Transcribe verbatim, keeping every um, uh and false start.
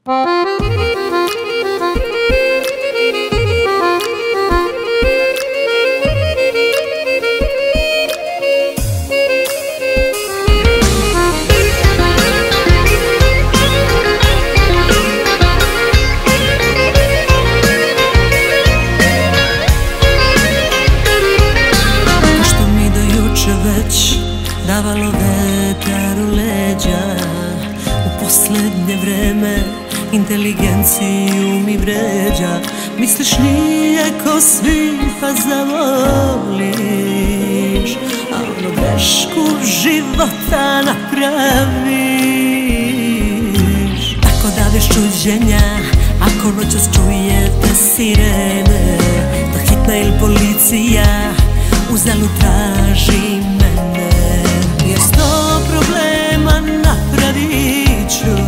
Davalo vetar u leđa, u poslednje vreme inteligenciju mi vređa. Misliš nije ko svi pa zavoliš, a ono grešku života napraviš. Tako da bez čuđenja, ako noćas čujete sirene, da hitna ili policija uzalud traži mene, jer sto problema napravit ću